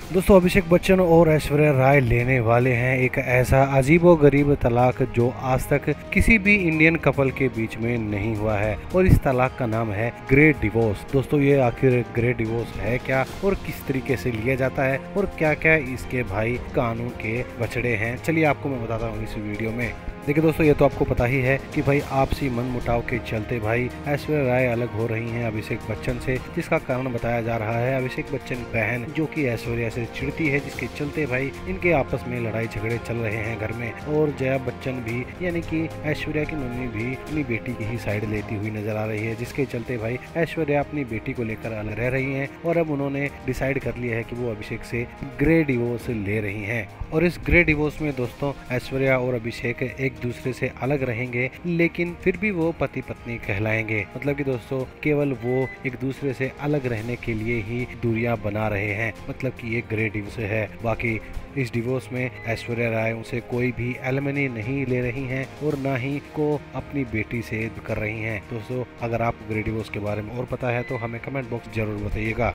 दोस्तों अभिषेक बच्चन और ऐश्वर्या राय लेने वाले हैं एक ऐसा अजीबोगरीब तलाक जो आज तक किसी भी इंडियन कपल के बीच में नहीं हुआ है और इस तलाक का नाम है ग्रेट डिवोर्स। दोस्तों ये आखिर ग्रेट डिवोर्स है क्या और किस तरीके से लिया जाता है और क्या क्या इसके भाई कानून के बछड़े हैं, चलिए आपको मैं बताता हूँ इस वीडियो में। देखिए दोस्तों ये तो आपको पता ही है कि भाई आपसी मनमुटाव के चलते भाई ऐश्वर्या राय अलग हो रही हैं अभिषेक बच्चन से, जिसका कारण बताया जा रहा है अभिषेक बच्चन बहन जो कि ऐश्वर्या से चिढ़ती है, जिसके चलते भाई इनके आपस में लड़ाई झगड़े चल रहे हैं घर में। और जया बच्चन भी यानी कि ऐश्वर्या की मम्मी भी अपनी बेटी की ही साइड लेती हुई नजर आ रही है, जिसके चलते भाई ऐश्वर्या अपनी बेटी को लेकर अलग रह रही है और अब उन्होंने डिसाइड कर लिया है कि वो अभिषेक से ग्रे डिवोर्स ले रही है। और इस ग्रे डिवोर्स में दोस्तों ऐश्वर्या और अभिषेक एक दूसरे से अलग रहेंगे लेकिन फिर भी वो पति पत्नी कहलाएंगे। मतलब कि दोस्तों केवल वो एक दूसरे से अलग रहने के लिए ही दूरियां बना रहे हैं, मतलब कि ये ग्रे डिवोर्स है। बाकी इस डिवोर्स में ऐश्वर्या राय उनसे कोई भी एलिमनी नहीं ले रही हैं और ना ही को अपनी बेटी से कर रही हैं। दोस्तों अगर आप ग्रे डिवोर्स के बारे में और पता है तो हमें कमेंट बॉक्स जरूर बताइएगा।